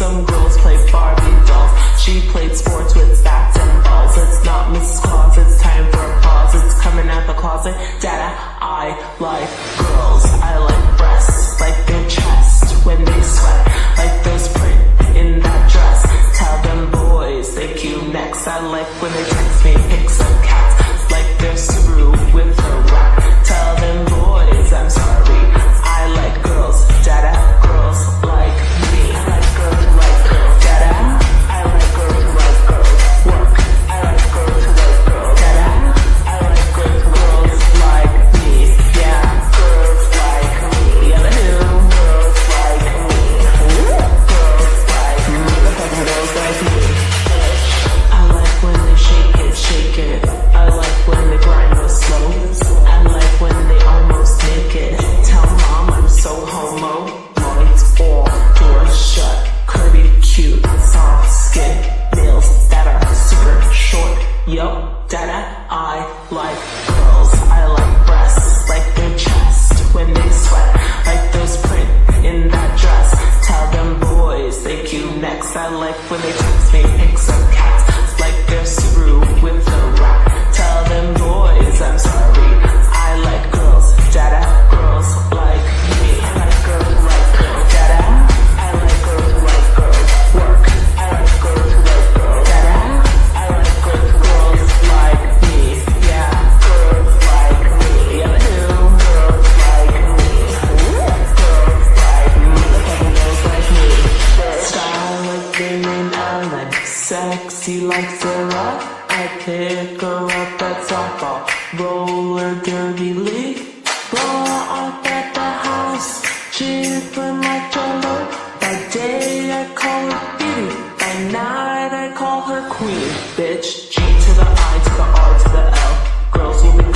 some girls play Barbie dolls. She played sports with bats and balls. It's not Mrs. Claus, it's time for applause. It's coming out the closet. Dada, I like girls. I like breasts, like their chest when they sweat, like those print in that dress. Tell them boys they cute next. I like when they text me pics of cats, like their Subaru with a rat. Tell them boys I'm sorry. I like girls, dada, girls like me. I like girls who like girls, dada. I like girls who like girls, work. I like girls who like girls, dada. I like girls like me, yeah. Girls like me, yeah, girls like me. Girls like me, girls like me. I like when they shake it, shake it. I like when they grind real slow. I like when they almost naked. Tell mom I'm so homo. Lights off, doors shut, curvy, cute, soft skin, nails that are super short. Yup, dada, I like girls. I like breasts, like their chest when they sweat, like those print in that dress. Tell them boys they cute next. I like when they text me pics of cats, like their Subaru with a rat. Tell them boys I'm sorry. I like girls, dada, girls like me. I like girls who like girls, dada. I like girls who like girls, work. I like girls who like girls, dada. I like girls like me, yeah. Girls like me, yeah, girls like me. Girls like me, girls like me. Style like their name Ellen, sexy like Sarah. I pick her up at softball, roller derby league. Ball up at the house, chippin' like Jello. By day I call her beauty, by night I call her queen. Bitch, G to the I to the R to the L. Girls will be